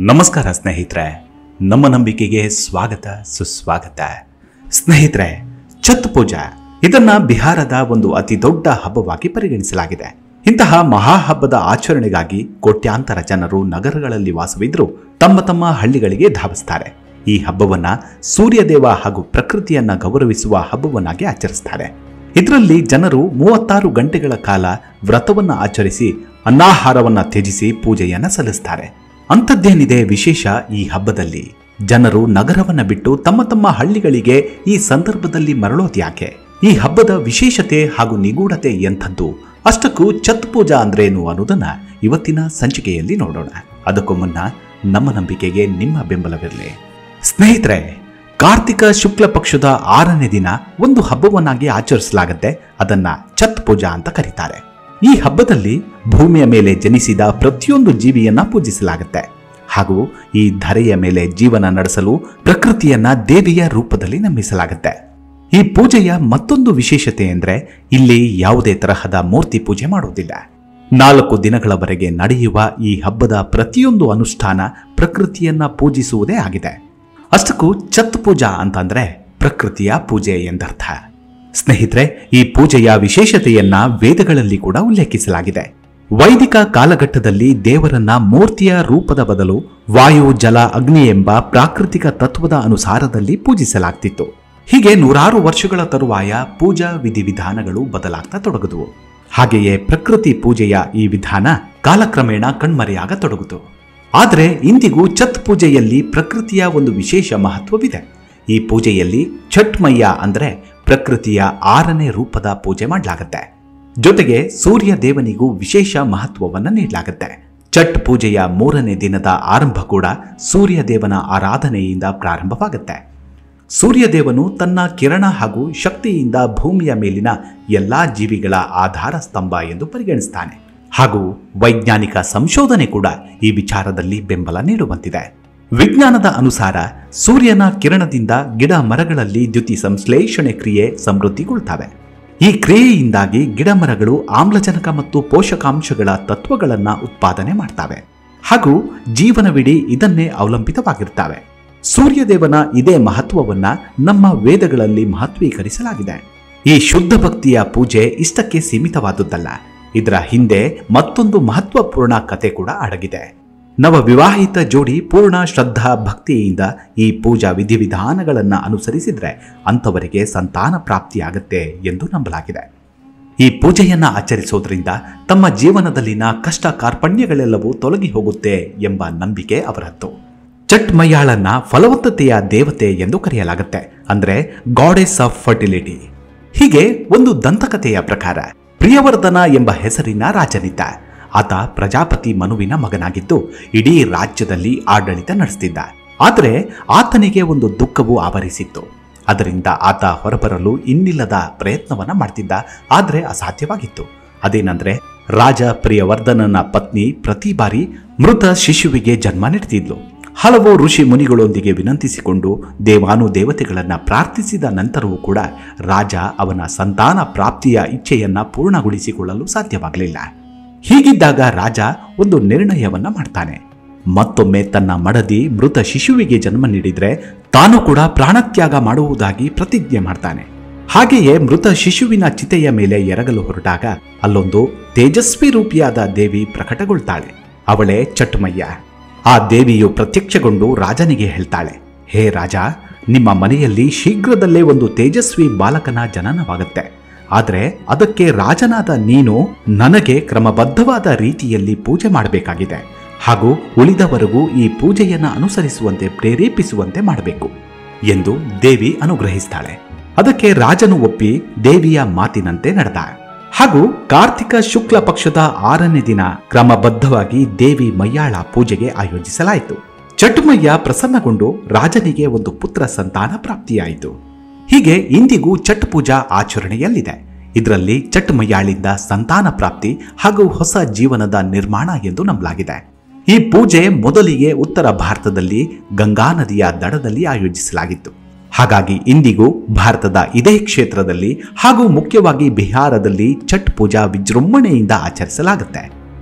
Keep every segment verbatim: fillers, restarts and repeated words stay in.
ನಮಸ್ಕಾರ ಸ್ನೇಹಿತರೆ, ನಮ್ಮ ನಂಬಿಕೆಗೆ ಸ್ವಾಗತ ಸುಸ್ವಾಗತ. ಸ್ನೇಹಿತರೆ, ಛತ್ ಪೂಜಾ ಇದನ್ನ ಬಿಹಾರದ ಒಂದು ಅತಿ ದೊಡ್ಡ ಹಬ್ಬವಾಗಿ ಪರಿಗಣಿಸಲಾಗಿದೆ. ಇಂತಹ ಮಹಾ ಹಬ್ಬದ ಆಚರಣೆಗಾಗಿ ಕೋಟ್ಯಾಂತರ ಜನರು ನಗರಗಳಲ್ಲಿ ವಾಸವಿದ್ರೂ ತಮ್ಮ ತಮ್ಮ ಹಳ್ಳಿಗಳಿಗೆ ಧಾವಿಸ್ತಾರೆ. ಈ ಹಬ್ಬವನ್ನ ಸೂರ್ಯದೇವ ಹಾಗೂ ಪ್ರಕೃತಿಯನ್ನ ಗೌರವಿಸುವ ಹಬ್ಬವನ್ನಾಗಿ ಆಚರಿಸ್ತಾರೆ. ಇದರಲ್ಲಿ ಜನರು ಮೂವತ್ತಾರು ಗಂಟೆಗಳ ಕಾಲ ವ್ರತವನ್ನ ಆಚರಿಸಿ ಅನ್ನಾಹಾರವನ್ನ ತ್ಯಜಿಸಿ ಪೂಜೆಯನ್ನ ಸಲ್ಲಿಸ್ತಾರೆ. ಅಂಥದ್ದೇನಿದೆ ವಿಶೇಷ ಈ ಹಬ್ಬದಲ್ಲಿ? ಜನರು ನಗರವನ್ನ ಬಿಟ್ಟು ತಮ್ಮ ತಮ್ಮ ಹಳ್ಳಿಗಳಿಗೆ ಈ ಸಂದರ್ಭದಲ್ಲಿ ಮರಳೋದು ಯಾಕೆ? ಈ ಹಬ್ಬದ ವಿಶೇಷತೆ ಹಾಗೂ ನಿಗೂಢತೆ ಎಂಥದ್ದು? ಅಷ್ಟಕ್ಕೂ ಛತ್ ಪೂಜಾ ಅಂದ್ರೇನು ಅನ್ನೋದನ್ನ ಇವತ್ತಿನ ಸಂಚಿಕೆಯಲ್ಲಿ ನೋಡೋಣ. ಅದಕ್ಕೂ ಮುನ್ನ ನಮ್ಮ ನಂಬಿಕೆಗೆ ನಿಮ್ಮ ಬೆಂಬಲವಿರಲಿ. ಸ್ನೇಹಿತರೆ, ಕಾರ್ತಿಕ ಶುಕ್ಲ ಪಕ್ಷದ ಆರನೇ ದಿನ ಒಂದು ಹಬ್ಬವನ್ನಾಗಿ ಆಚರಿಸಲಾಗುತ್ತೆ. ಅದನ್ನ ಛತ್ ಪೂಜಾ ಅಂತ ಕರೀತಾರೆ. ಈ ಹಬ್ಬದಲ್ಲಿ ಭೂಮಿಯ ಮೇಲೆ ಜನಿಸಿದ ಪ್ರತಿಯೊಂದು ಜೀವಿಯನ್ನ ಪೂಜಿಸಲಾಗುತ್ತೆ ಹಾಗೂ ಈ ಧರೆಯ ಮೇಲೆ ಜೀವನ ನಡೆಸಲು ಪ್ರಕೃತಿಯನ್ನ ದೇವಿಯ ರೂಪದಲ್ಲಿ ನಂಬಿಸಲಾಗುತ್ತೆ. ಈ ಪೂಜೆಯ ಮತ್ತೊಂದು ವಿಶೇಷತೆ ಎಂದ್ರೆ ಇಲ್ಲಿ ಯಾವುದೇ ತರಹದ ಮೂರ್ತಿ ಪೂಜೆ ಮಾಡುವುದಿಲ್ಲ. ನಾಲ್ಕು ದಿನಗಳವರೆಗೆ ನಡೆಯುವ ಈ ಹಬ್ಬದ ಪ್ರತಿಯೊಂದು ಅನುಷ್ಠಾನ ಪ್ರಕೃತಿಯನ್ನ ಪೂಜಿಸುವುದೇ ಆಗಿದೆ. ಅಷ್ಟಕ್ಕೂ ಛತ್ ಪೂಜಾ ಅಂತಂದ್ರೆ ಪ್ರಕೃತಿಯ ಪೂಜೆ ಎಂದರ್ಥ. ಸ್ನೇಹಿತರೆ, ಈ ಪೂಜೆಯ ವಿಶೇಷತೆಯನ್ನ ವೇದಗಳಲ್ಲಿ ಕೂಡ ಉಲ್ಲೇಖಿಸಲಾಗಿದೆ. ವೈದಿಕ ಕಾಲಘಟ್ಟದಲ್ಲಿ ದೇವರನ್ನ ಮೂರ್ತಿಯ ರೂಪದ ಬದಲು ವಾಯು, ಜಲ, ಅಗ್ನಿ ಎಂಬ ಪ್ರಾಕೃತಿಕ ತತ್ವದ ಅನುಸಾರದಲ್ಲಿ ಪೂಜಿಸಲಾಗ್ತಿತ್ತು. ಹೀಗೆ ನೂರಾರು ವರ್ಷಗಳ ತರುವಾಯ ಪೂಜಾ ವಿಧಿವಿಧಾನಗಳು ಬದಲಾಗ್ತಾ ತೊಡಗಿದವು. ಹಾಗೆಯೇ ಪ್ರಕೃತಿ ಪೂಜೆಯ ಈ ವಿಧಾನ ಕಾಲಕ್ರಮೇಣ ಕಣ್ಮರೆಯಾಗತೊಡಗಿತು. ಆದರೆ ಇಂದಿಗೂ ಛತ್ ಪೂಜೆಯಲ್ಲಿ ಪ್ರಕೃತಿಯ ಒಂದು ವಿಶೇಷ ಮಹತ್ವವಿದೆ. ಈ ಪೂಜೆಯಲ್ಲಿ ಛಟ್ ಮಯ್ಯ ಅಂದ್ರೆ ಪ್ರಕೃತಿಯ ಆರನೇ ರೂಪದ ಪೂಜೆ ಮಾಡಲಾಗುತ್ತೆ. ಜೊತೆಗೆ ಸೂರ್ಯ ದೇವನಿಗೂ ವಿಶೇಷ ಮಹತ್ವವನ್ನು ನೀಡಲಾಗುತ್ತೆ. ಛಟ್ ಪೂಜೆಯ ಮೂರನೇ ದಿನದ ಆರಂಭ ಕೂಡ ಸೂರ್ಯ ದೇವನ ಆರಾಧನೆಯಿಂದ ಪ್ರಾರಂಭವಾಗುತ್ತೆ. ಸೂರ್ಯ ದೇವನು ತನ್ನ ಕಿರಣ ಹಾಗೂ ಶಕ್ತಿಯಿಂದ ಭೂಮಿಯ ಮೇಲಿನ ಎಲ್ಲಾ ಜೀವಿಗಳ ಆಧಾರ ಸ್ತಂಭ ಎಂದು ಪರಿಗಣಿಸ್ತಾನೆ ಹಾಗೂ ವೈಜ್ಞಾನಿಕ ಸಂಶೋಧನೆ ಕೂಡ ಈ ವಿಚಾರದಲ್ಲಿ ಬೆಂಬಲ ನೀಡುವಂತಿದೆ. ವಿಜ್ಞಾನದ ಅನುಸಾರ ಸೂರ್ಯನ ಕಿರಣದಿಂದ ಗಿಡ ಮರಗಳಲ್ಲಿ ದ್ಯುತಿ ಸಂಶ್ಲೇಷಣೆ ಕ್ರಿಯೆ ಸಮೃದ್ಧಿಗೊಳ್ತವೆ. ಈ ಕ್ರಿಯೆಯಿಂದಾಗಿ ಗಿಡ ಮರಗಳು ಆಮ್ಲಜನಕ ಮತ್ತು ಪೋಷಕಾಂಶಗಳ ತತ್ವಗಳನ್ನು ಉತ್ಪಾದನೆ ಮಾಡ್ತವೆ ಹಾಗೂ ಜೀವನವಿಡೀ ಇದನ್ನೇ ಅವಲಂಬಿತವಾಗಿರ್ತವೆ. ಸೂರ್ಯದೇವನ ಇದೇ ಮಹತ್ವವನ್ನ ನಮ್ಮ ವೇದಗಳಲ್ಲಿ ಮಹತ್ವೀಕರಿಸಲಾಗಿದೆ. ಈ ಶುದ್ಧ ಭಕ್ತಿಯ ಪೂಜೆ ಇಷ್ಟಕ್ಕೆ ಸೀಮಿತವಾದುದಲ್ಲ. ಇದರ ಹಿಂದೆ ಮತ್ತೊಂದು ಮಹತ್ವಪೂರ್ಣ ಕತೆ ಕೂಡ ಅಡಗಿದೆ. ನವ ವಿವಾಹಿತ ಜೋಡಿ ಪೂರ್ಣ ಶ್ರದ್ಧಾ ಭಕ್ತಿಯಿಂದ ಈ ಪೂಜಾ ವಿಧಿವಿಧಾನಗಳನ್ನು ಅನುಸರಿಸಿದ್ರೆ ಅಂಥವರಿಗೆ ಸಂತಾನ ಪ್ರಾಪ್ತಿಯಾಗತ್ತೆ ಎಂದು ನಂಬಲಾಗಿದೆ. ಈ ಪೂಜೆಯನ್ನ ಆಚರಿಸೋದ್ರಿಂದ ತಮ್ಮ ಜೀವನದಲ್ಲಿನ ಕಷ್ಟ ಕಾರ್ಪಣ್ಯಗಳೆಲ್ಲವೂ ತೊಲಗಿ ಹೋಗುತ್ತೆ ಎಂಬ ನಂಬಿಕೆ ಅವರದ್ದು. ಛಟ್ ಮಯ್ಯಾಳನ್ನ ಫಲವತ್ತತೆಯ ದೇವತೆ ಎಂದು ಕರೆಯಲಾಗುತ್ತೆ, ಅಂದ್ರೆ ಗಾಡೆಸ್ ಆಫ್ ಫರ್ಟಿಲಿಟಿ. ಹೀಗೆ ಒಂದು ದಂತಕಥೆಯ ಪ್ರಕಾರ ಪ್ರಿಯವರ್ಧನ ಎಂಬ ಹೆಸರಿನ ರಾಜನಿದ್ದ. ಆತ ಪ್ರಜಾಪತಿ ಮನುವಿನ ಮಗನಾಗಿದ್ದು ಇಡೀ ರಾಜ್ಯದಲ್ಲಿ ಆಡಳಿತ ನಡೆಸ್ತಿದ್ದ. ಆದರೆ ಆತನಿಗೆ ಒಂದು ದುಃಖವು ಆವರಿಸಿತ್ತು. ಅದರಿಂದ ಆತ ಹೊರಬರಲು ಇನ್ನಿಲ್ಲದ ಪ್ರಯತ್ನವನ್ನ ಮಾಡ್ತಿದ್ದ. ಆದರೆ ಅಸಾಧ್ಯವಾಗಿತ್ತು. ಅದೇನಂದ್ರೆ ರಾಜ ಪ್ರಿಯವರ್ಧನನ ಪತ್ನಿ ಪ್ರತಿ ಬಾರಿ ಮೃತ ಶಿಶುವಿಗೆ ಜನ್ಮ ನೀಡ್ತಿದ್ಲು. ಹಲವು ಋಷಿ ಮುನಿಗಳೊಂದಿಗೆ ವಿನಂತಿಸಿಕೊಂಡು ದೇವಾನು ದೇವತೆಗಳನ್ನ ಪ್ರಾರ್ಥಿಸಿದ ನಂತರವೂ ಕೂಡ ರಾಜ ಅವನ ಸಂತಾನ ಪ್ರಾಪ್ತಿಯ ಇಚ್ಛೆಯನ್ನ ಪೂರ್ಣಗೊಳಿಸಿಕೊಳ್ಳಲು ಸಾಧ್ಯವಾಗಲಿಲ್ಲ. ಹೀಗಿದ್ದಾಗ ರಾಜ ಒಂದು ನಿರ್ಣಯವನ್ನ ಮಾಡ್ತಾನೆ. ಮತ್ತೊಮ್ಮೆ ತನ್ನ ಮಡದಿ ಮೃತ ಶಿಶುವಿಗೆ ಜನ್ಮ ನೀಡಿದ್ರೆ ತಾನು ಕೂಡ ಪ್ರಾಣತ್ಯಾಗ ಮಾಡುವುದಾಗಿ ಪ್ರತಿಜ್ಞೆ ಮಾಡ್ತಾನೆ. ಹಾಗೆಯೇ ಮೃತ ಶಿಶುವಿನ ಚಿತೆಯ ಮೇಲೆ ಎರಗಲು ಹೊರಟಾಗ ಅಲ್ಲೊಂದು ತೇಜಸ್ವಿ ರೂಪಿಯಾದ ದೇವಿ ಪ್ರಕಟಗೊಳ್ತಾಳೆ. ಅವಳೇ ಛಟ್ ಮಯ್ಯ. ಆ ದೇವಿಯು ಪ್ರತ್ಯಕ್ಷಗೊಂಡು ರಾಜನಿಗೆ ಹೇಳ್ತಾಳೆ, ಹೇ ರಾಜ, ನಿಮ್ಮ ಮನೆಯಲ್ಲಿ ಶೀಘ್ರದಲ್ಲೇ ಒಂದು ತೇಜಸ್ವಿ ಬಾಲಕನ ಜನನವಾಗುತ್ತೆ. ಆದರೆ ಅದಕ್ಕೆ ರಾಜನಾದ ನೀನು ನನಗೆ ಕ್ರಮಬದ್ಧವಾದ ರೀತಿಯಲ್ಲಿ ಪೂಜೆ ಮಾಡಬೇಕಾಗಿದೆ ಹಾಗೂ ಉಳಿದವರೆಗೂ ಈ ಪೂಜೆಯನ್ನು ಅನುಸರಿಸುವಂತೆ ಪ್ರೇರೇಪಿಸುವಂತೆ ಮಾಡಬೇಕು ಎಂದು ದೇವಿ ಅನುಗ್ರಹಿಸ್ತಾಳೆ. ಅದಕ್ಕೆ ರಾಜನು ಒಪ್ಪಿ ದೇವಿಯ ಮಾತಿನಂತೆ ನಡೆದ ಹಾಗೂ ಕಾರ್ತಿಕ ಶುಕ್ಲ ಪಕ್ಷದ ಆರನೇ ದಿನ ಕ್ರಮಬದ್ಧವಾಗಿ ದೇವಿ ಮಯ್ಯಾಳ ಪೂಜೆಗೆ ಆಯೋಜಿಸಲಾಯಿತು. ಛಟ್ ಮಯ್ಯ ಪ್ರಸನ್ನಗೊಂಡು ರಾಜನಿಗೆ ಒಂದು ಪುತ್ರ ಸಂತಾನ ಪ್ರಾಪ್ತಿಯಾಯಿತು. ಹೀಗೆ ಇಂದಿಗೂ ಛಟ್ ಪೂಜಾ ಆಚರಣೆಯಲ್ಲಿದೆ. ಇದರಲ್ಲಿ ಛಟ್ ಮಯ್ಯಾಳಿಂದ ಸಂತಾನ ಪ್ರಾಪ್ತಿ ಹಾಗೂ ಹೊಸ ಜೀವನದ ನಿರ್ಮಾಣ ಎಂದು ನಂಬಲಾಗಿದೆ. ಈ ಪೂಜೆ ಮೊದಲಿಗೆ ಉತ್ತರ ಭಾರತದಲ್ಲಿ ಗಂಗಾ ನದಿಯ ದಡದಲ್ಲಿ ಆಯೋಜಿಸಲಾಗಿತ್ತು. ಹಾಗಾಗಿ ಇಂದಿಗೂ ಭಾರತದ ಇದೇ ಕ್ಷೇತ್ರದಲ್ಲಿ ಹಾಗೂ ಮುಖ್ಯವಾಗಿ ಬಿಹಾರದಲ್ಲಿ ಛಟ್ ಪೂಜಾ ವಿಜೃಂಭಣೆಯಿಂದ ಆಚರಿಸಲಾಗುತ್ತೆ.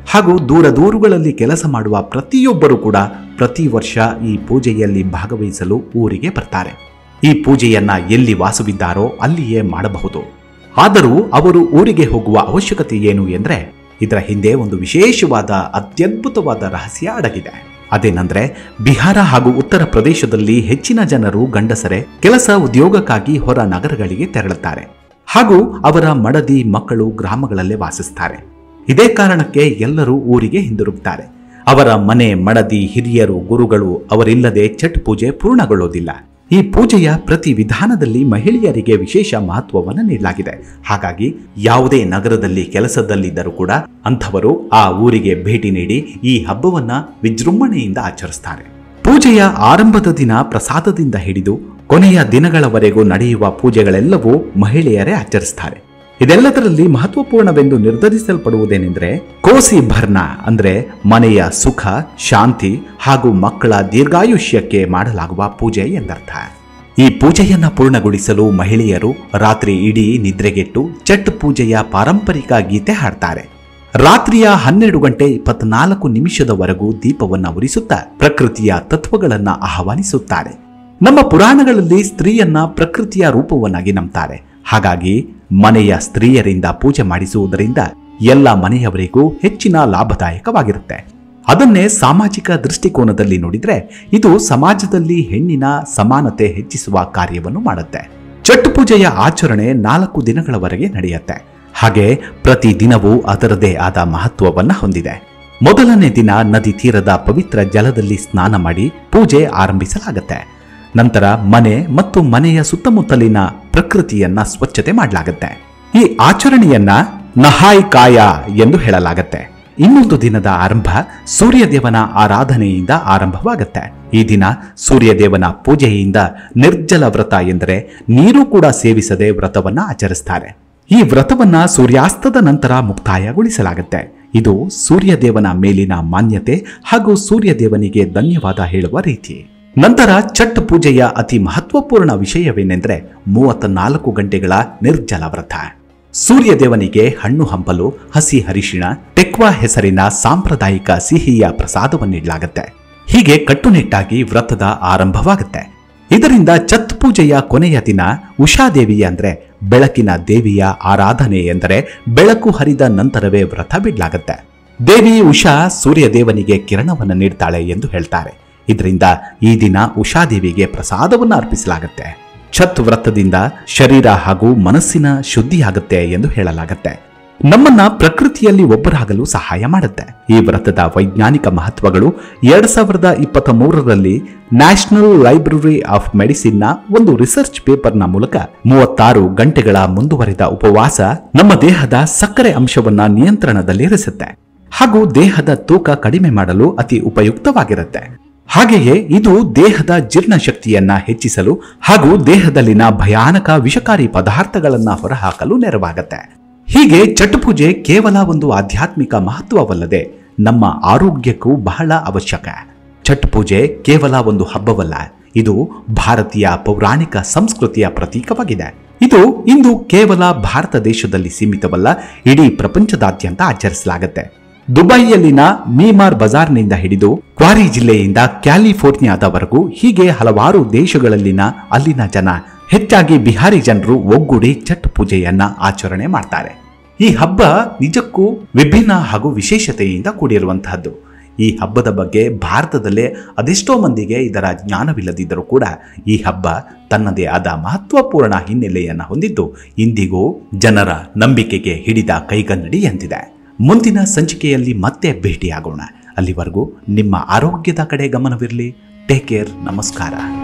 ಹಾಗೂ ದೂರ ದೂರುಗಳಲ್ಲಿ ಕೆಲಸ ಮಾಡುವ ಪ್ರತಿಯೊಬ್ಬರು ಕೂಡ ಪ್ರತಿ ವರ್ಷ ಈ ಪೂಜೆಯಲ್ಲಿ ಭಾಗವಹಿಸಲು ಊರಿಗೆ ಬರ್ತಾರೆ. ಈ ಪೂಜೆಯನ್ನ ಎಲ್ಲಿ ವಾಸವಿದ್ದಾರೋ ಅಲ್ಲಿಯೇ ಮಾಡಬಹುದು. ಆದರೂ ಅವರು ಊರಿಗೆ ಹೋಗುವ ಅವಶ್ಯಕತೆ ಏನು ಎಂದ್ರೆ ಇದರ ಹಿಂದೆ ಒಂದು ವಿಶೇಷವಾದ ಅತ್ಯದ್ಭುತವಾದ ರಹಸ್ಯ ಅಡಗಿದೆ. ಅದೇನೆಂದ್ರೆ ಬಿಹಾರ ಹಾಗೂ ಉತ್ತರ ಪ್ರದೇಶದಲ್ಲಿ ಹೆಚ್ಚಿನ ಜನರು ಗಂಡಸರೇ ಕೆಲಸ ಉದ್ಯೋಗಕ್ಕಾಗಿ ಹೊರ ನಗರಗಳಿಗೆ ತೆರಳುತ್ತಾರೆ ಹಾಗೂ ಅವರ ಮಡದಿ ಮಕ್ಕಳು ಗ್ರಾಮಗಳಲ್ಲೇ ವಾಸಿಸುತ್ತಾರೆ. ಇದೇ ಕಾರಣಕ್ಕೆ ಎಲ್ಲರೂ ಊರಿಗೆ ಹಿಂದಿರುಗುತ್ತಾರೆ. ಅವರ ಮನೆ ಮಡದಿ ಹಿರಿಯರು ಗುರುಗಳು ಅವರಿಲ್ಲದೆ ಛಟ್ ಪೂಜೆ ಪೂರ್ಣಗೊಳ್ಳುವುದಿಲ್ಲ. ಈ ಪೂಜೆಯ ಪ್ರತಿ ವಿಧಾನದಲ್ಲಿ ಮಹಿಳೆಯರಿಗೆ ವಿಶೇಷ ಮಹತ್ವವನ್ನು ನೀಡಲಾಗಿದೆ. ಹಾಗಾಗಿ ಯಾವುದೇ ನಗರದಲ್ಲಿ ಕೆಲಸದಲ್ಲಿದ್ದರೂ ಕೂಡ ಅಂಥವರು ಆ ಊರಿಗೆ ಭೇಟಿ ನೀಡಿ ಈ ಹಬ್ಬವನ್ನ ವಿಜೃಂಭಣೆಯಿಂದ ಆಚರಿಸ್ತಾರೆ. ಪೂಜೆಯ ಆರಂಭದ ದಿನ ಪ್ರಸಾದದಿಂದ ಹಿಡಿದು ಕೊನೆಯ ದಿನಗಳವರೆಗೂ ನಡೆಯುವ ಪೂಜೆಗಳೆಲ್ಲವೂ ಮಹಿಳೆಯರೇ ಆಚರಿಸ್ತಾರೆ. ಇದೆಲ್ಲದರಲ್ಲಿ ಮಹತ್ವಪೂರ್ಣವೆಂದು ನಿರ್ಧರಿಸಲ್ಪಡುವುದೇನೆಂದ್ರೆ ಕೋಸಿ ಭರ್ನ ಅಂದ್ರೆ ಮನೆಯ ಸುಖ ಶಾಂತಿ ಹಾಗೂ ಮಕ್ಕಳ ದೀರ್ಘಾಯುಷ್ಯಕ್ಕೆ ಮಾಡಲಾಗುವ ಪೂಜೆ ಎಂದರ್ಥ. ಈ ಪೂಜೆಯನ್ನ ಪೂರ್ಣಗೊಳಿಸಲು ಮಹಿಳೆಯರು ರಾತ್ರಿ ಇಡೀ ನಿದ್ರೆಗೆಟ್ಟು ಛಟ್ ಪೂಜೆಯ ಪಾರಂಪರಿಕ ಗೀತೆ ಹಾಡ್ತಾರೆ. ರಾತ್ರಿಯ ಹನ್ನೆರಡು ಗಂಟೆ ಇಪ್ಪತ್ನಾಲ್ಕು ನಿಮಿಷದವರೆಗೂ ದೀಪವನ್ನ ಉರಿಸುತ್ತಾ ಪ್ರಕೃತಿಯ ತತ್ವಗಳನ್ನ ಆಹ್ವಾನಿಸುತ್ತಾರೆ. ನಮ್ಮ ಪುರಾಣಗಳಲ್ಲಿ ಸ್ತ್ರೀಯನ್ನ ಪ್ರಕೃತಿಯ ರೂಪವನ್ನಾಗಿ ನಂಬ್ತಾರೆ. ಹಾಗಾಗಿ ಮನೆಯ ಸ್ತ್ರೀಯರಿಂದ ಪೂಜೆ ಮಾಡಿಸುವುದರಿಂದ ಎಲ್ಲ ಮನೆಯವರಿಗೂ ಹೆಚ್ಚಿನ ಲಾಭದಾಯಕವಾಗಿರುತ್ತೆ. ಅದನ್ನೇ ಸಾಮಾಜಿಕ ದೃಷ್ಟಿಕೋನದಲ್ಲಿ ನೋಡಿದ್ರೆ ಇದು ಸಮಾಜದಲ್ಲಿ ಹೆಣ್ಣಿನ ಸಮಾನತೆ ಹೆಚ್ಚಿಸುವ ಕಾರ್ಯವನ್ನು ಮಾಡುತ್ತೆ. ಛಟ್ ಪೂಜೆಯ ಆಚರಣೆ ನಾಲ್ಕು ದಿನಗಳವರೆಗೆ ನಡೆಯುತ್ತೆ. ಹಾಗೆ ಪ್ರತಿ ದಿನವೂ ಅದರದೇ ಆದ ಮಹತ್ವವನ್ನ ಹೊಂದಿದೆ. ಮೊದಲನೇ ದಿನ ನದಿ ತೀರದ ಪವಿತ್ರ ಜಲದಲ್ಲಿ ಸ್ನಾನ ಮಾಡಿ ಪೂಜೆ ಆರಂಭಿಸಲಾಗುತ್ತೆ. ನಂತರ ಮನೆ ಮತ್ತು ಮನೆಯ ಸುತ್ತಮುತ್ತಲಿನ ಪ್ರಕೃತಿಯನ್ನ ಸ್ವಚ್ಛತೆ ಮಾಡಲಾಗುತ್ತೆ. ಈ ಆಚರಣೆಯನ್ನ ನಹಾಯ್ ಕಾಯ ಎಂದು ಹೇಳಲಾಗುತ್ತೆ. ಇನ್ನೊಂದು ದಿನದ ಆರಂಭ ಸೂರ್ಯದೇವನ ಆರಾಧನೆಯಿಂದ ಆರಂಭವಾಗುತ್ತೆ. ಈ ದಿನ ಸೂರ್ಯದೇವನ ಪೂಜೆಯಿಂದ ನಿರ್ಜಲ ವ್ರತ ಎಂದರೆ ನೀರು ಕೂಡ ಸೇವಿಸದೆ ವ್ರತವನ್ನ ಆಚರಿಸ್ತಾರೆ. ಈ ವ್ರತವನ್ನ ಸೂರ್ಯಾಸ್ತದ ನಂತರ ಮುಕ್ತಾಯಗೊಳಿಸಲಾಗುತ್ತೆ. ಇದು ಸೂರ್ಯದೇವನ ಮೇಲಿನ ಮಾನ್ಯತೆ ಹಾಗೂ ಸೂರ್ಯದೇವನಿಗೆ ಧನ್ಯವಾದ ಹೇಳುವ ರೀತಿ. ನಂತರ ಛಟ್ ಪೂಜೆಯ ಅತಿ ಮಹತ್ವಪೂರ್ಣ ವಿಷಯವೇನೆಂದ್ರೆ ಮೂವತ್ನಾಲ್ಕು ಗಂಟೆಗಳ ನಿರ್ಜಲ ವ್ರತ. ಸೂರ್ಯದೇವನಿಗೆ ಹಣ್ಣು ಹಂಪಲು ಹಸಿ ಹರಿಶಿಣ ಟೆಕ್ವಾ ಹೆಸರಿನ ಸಾಂಪ್ರದಾಯಿಕ ಸಿಹಿಯ ಪ್ರಸಾದವನ್ನು ನೀಡಲಾಗುತ್ತೆ. ಹೀಗೆ ಕಟ್ಟುನಿಟ್ಟಾಗಿ ವ್ರತದ ಆರಂಭವಾಗುತ್ತೆ. ಇದರಿಂದ ಛತ್ ಪೂಜೆಯ ಕೊನೆಯ ದಿನ ಉಷಾದೇವಿ ಅಂದ್ರೆ ಬೆಳಕಿನ ದೇವಿಯ ಆರಾಧನೆ ಎಂದರೆ ಬೆಳಕು ಹರಿದ ನಂತರವೇ ವ್ರತ ಬಿಡಲಾಗುತ್ತೆ. ದೇವಿ ಉಷಾ ಸೂರ್ಯದೇವನಿಗೆ ಕಿರಣವನ್ನು ನೀಡ್ತಾಳೆ ಎಂದು ಹೇಳ್ತಾರೆ. ಇದರಿಂದ ಈ ದಿನ ಉಷಾದೇವಿಗೆ ಪ್ರಸಾದವನ್ನು ಅರ್ಪಿಸಲಾಗುತ್ತೆ. ಛತ್ ವ್ರತದಿಂದ ಶರೀರ ಹಾಗೂ ಮನಸ್ಸಿನ ಶುದ್ಧಿಯಾಗುತ್ತೆ ಎಂದು ಹೇಳಲಾಗುತ್ತೆ. ನಮ್ಮನ್ನ ಪ್ರಕೃತಿಯಲ್ಲಿ ಒಬ್ಬರಾಗಲು ಸಹಾಯ ಮಾಡುತ್ತೆ. ಈ ವ್ರತದ ವೈಜ್ಞಾನಿಕ ಮಹತ್ವಗಳು ಎರಡ್ ಸಾವಿರದ ಇಪ್ಪತ್ತ್ ಮೂರರಲ್ಲಿ ನ್ಯಾಷನಲ್ ಲೈಬ್ರರಿ ಆಫ್ ಮೆಡಿಸಿನ್ನ ಒಂದು ರಿಸರ್ಚ್ ಪೇಪರ್ನ ಮೂಲಕ ಮೂವತ್ತಾರು ಗಂಟೆಗಳ ಮುಂದುವರಿದ ಉಪವಾಸ ನಮ್ಮ ದೇಹದ ಸಕ್ಕರೆ ಅಂಶವನ್ನ ನಿಯಂತ್ರಣದಲ್ಲಿರಿಸುತ್ತೆ ಹಾಗೂ ದೇಹದ ತೂಕ ಕಡಿಮೆ ಮಾಡಲು ಅತಿ ಉಪಯುಕ್ತವಾಗಿರುತ್ತೆ. ಹಾಗೆಯೇ ಇದು ದೇಹದ ಜೀರ್ಣಶಕ್ತಿಯನ್ನ ಹೆಚ್ಚಿಸಲು ಹಾಗೂ ದೇಹದಲ್ಲಿನ ಭಯಾನಕ ವಿಷಕಾರಿ ಪದಾರ್ಥಗಳನ್ನ ಹೊರಹಾಕಲು ನೆರವಾಗುತ್ತೆ. ಹೀಗೆ ಛಟ್ ಪೂಜೆ ಕೇವಲ ಒಂದು ಆಧ್ಯಾತ್ಮಿಕ ಮಹತ್ವವಲ್ಲದೆ ನಮ್ಮ ಆರೋಗ್ಯಕ್ಕೂ ಬಹಳ ಅವಶ್ಯಕ. ಛಟ್ ಪೂಜೆ ಕೇವಲ ಒಂದು ಹಬ್ಬವಲ್ಲ, ಇದು ಭಾರತೀಯ ಪೌರಾಣಿಕ ಸಂಸ್ಕೃತಿಯ ಪ್ರತೀಕವಾಗಿದೆ. ಇದು ಇಂದು ಕೇವಲ ಭಾರತ ದೇಶದಲ್ಲಿ ಸೀಮಿತವಲ್ಲ, ಇಡೀ ಪ್ರಪಂಚದಾದ್ಯಂತ ಆಚರಿಸಲಾಗುತ್ತೆ. ದುಬೈಯಲ್ಲಿನ ಮೀಮಾರ್ ಬಜಾರ್ನಿಂದ ಹಿಡಿದು ಕ್ವಾರಿ ಜಿಲ್ಲೆಯಿಂದ ಕ್ಯಾಲಿಫೋರ್ನಿಯಾದವರೆಗೂ ಹೀಗೆ ಹಲವಾರು ದೇಶಗಳಲ್ಲಿನ ಅಲ್ಲಿನ ಜನ, ಹೆಚ್ಚಾಗಿ ಬಿಹಾರಿ ಜನರು ಒಗ್ಗೂಡಿ ಛಟ್ ಪೂಜೆಯನ್ನ ಆಚರಣೆ ಮಾಡ್ತಾರೆ. ಈ ಹಬ್ಬ ನಿಜಕ್ಕೂ ವಿಭಿನ್ನ ಹಾಗೂ ವಿಶೇಷತೆಯಿಂದ ಕೂಡಿರುವಂತಹದ್ದು. ಈ ಹಬ್ಬದ ಬಗ್ಗೆ ಭಾರತದಲ್ಲೇ ಅದೆಷ್ಟೋ ಮಂದಿಗೆ ಇದರ ಜ್ಞಾನವಿಲ್ಲದಿದ್ದರೂ ಕೂಡ ಈ ಹಬ್ಬ ತನ್ನದೇ ಆದ ಮಹತ್ವಪೂರ್ಣ ಹಿನ್ನೆಲೆಯನ್ನು ಹೊಂದಿದ್ದು ಇಂದಿಗೂ ಜನರ ನಂಬಿಕೆಗೆ ಹಿಡಿದ ಕೈಗನ್ನಡಿ ಎಂದಿದೆ. ಮುಂದಿನ ಸಂಚಿಕೆಯಲ್ಲಿ ಮತ್ತೆ ಭೇಟಿಯಾಗೋಣ. ಅಲ್ಲಿವರೆಗೂ ನಿಮ್ಮ ಆರೋಗ್ಯದ ಕಡೆ ಗಮನವಿರಲಿ. Take care. ನಮಸ್ಕಾರ.